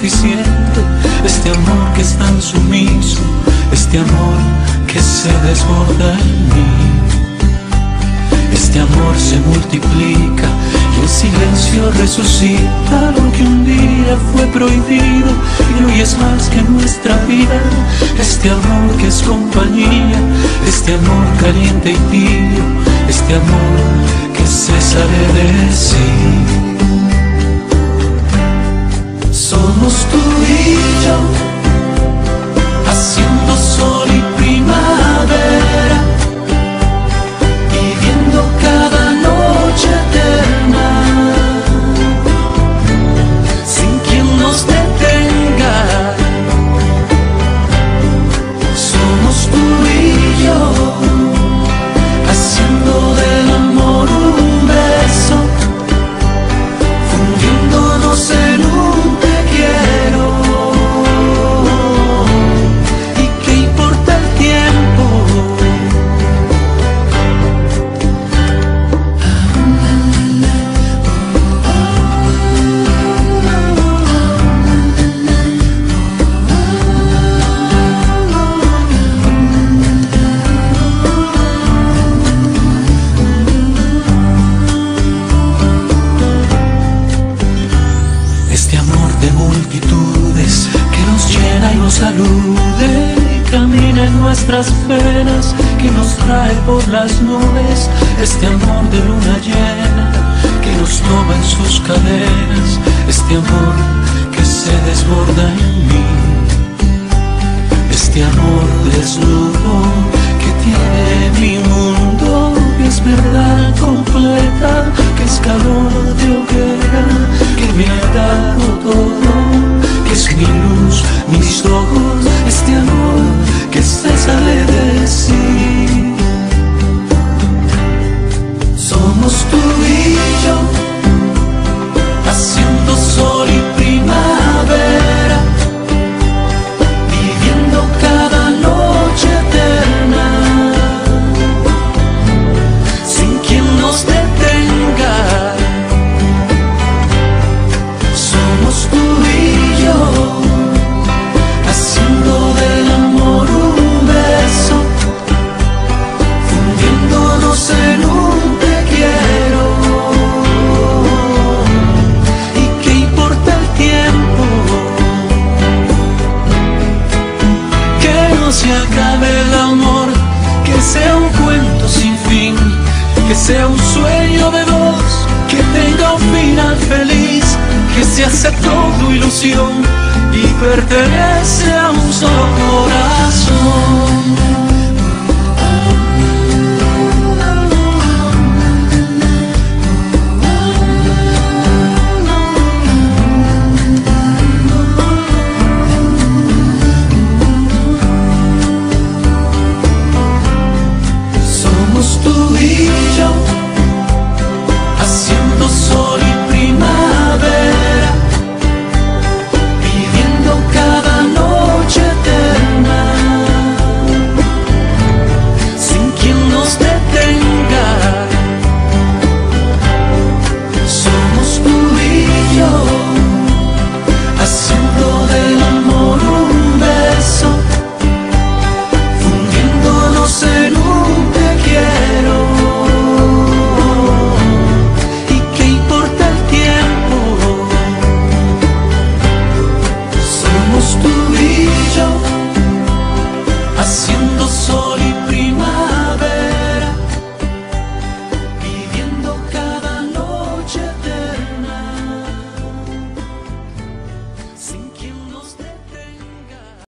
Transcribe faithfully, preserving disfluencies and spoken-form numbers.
suficiente, este amor que es tan sumiso, este amor que se desborda en mí. Este amor se multiplica y el silencio resucita lo que un día fue prohibido y hoy es más que nuestra vida. Este amor que es compañía, este amor caliente y tibio, este amor que se sale de sí. Somos tú y yo, haciendo sol y primavera, viviendo cada noche eterna, sin quien nos detenga. Somos tú y yo, haciendo del amor un beso, fundiéndonos en un te quiero. ¿Y qué importa el tiempo? Este amor de multitudes que nos llena y nos salude, y camina en nuestras venas, que nos trae por las nubes. Este amor de luna llena que nos toma en sus cadenas, este amor que se desborda en mí. Este amor desnudo que tiene mi mundo, que es verdad completa, que es calor de hoguera, que me ha dado todo, que es mi luz, mis ojos. Este amor que se sale de sí. Somos tú y yo, haciendo sol y primavera, viviendo cada noche eterna, sin quien nos detenga. Somos tú y yo, haciendo del amor un beso, fundiéndonos en un te quiero. ¿Y qué importa el tiempo? Que no se acabe el amor, que sea un cuento sin fin, que sea un sueño de dos, que tenga un final feliz, que se hace todo ilusión y pertenece a un solo corazón.